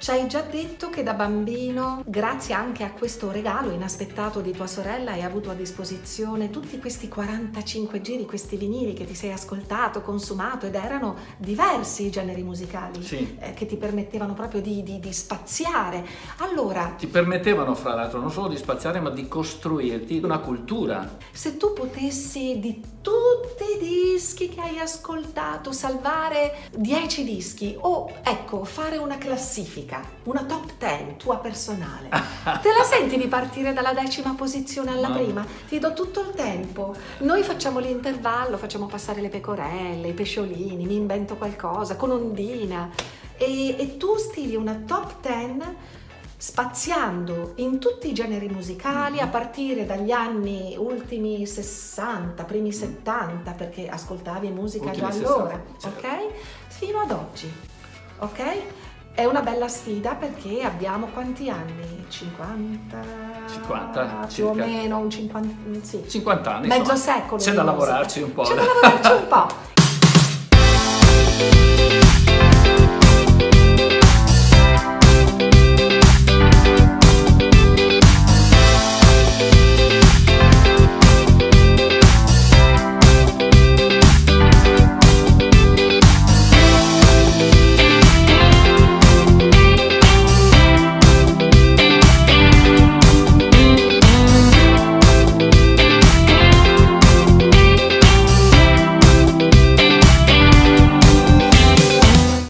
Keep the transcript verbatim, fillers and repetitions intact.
Ci hai già detto che da bambino, grazie anche a questo regalo inaspettato di tua sorella, hai avuto a disposizione tutti questi quarantacinque giri, questi vinili che ti sei ascoltato, consumato, ed erano diversi i generi musicali, sì. eh, che ti permettevano proprio di, di, di spaziare. Allora, ti permettevano fra l'altro non solo di spaziare, ma di costruirti una cultura. Se tu potessi di tutti i dischi che hai ascoltato salvare dieci dischi, o ecco, fare una classifica, una top ten tua personale, te la senti di partire dalla decima posizione alla no. prima? Ti do tutto il tempo. Noi facciamo l'intervallo, facciamo passare le pecorelle, i pesciolini, mi invento qualcosa con Ondina, e, e tu stili una top ten spaziando in tutti i generi musicali, a partire dagli anni ultimi sessanta, primi settanta, perché ascoltavi musica ultimi già allora, sessanta, certo. ok? Fino ad oggi, ok? È una bella sfida perché abbiamo quanti anni? cinquanta? cinquanta, più circa. o meno, un cinquanta, sì. cinquanta anni. Mezzo insomma. secolo. C'è da lavorarci un po'. C'è da lavorarci un po'.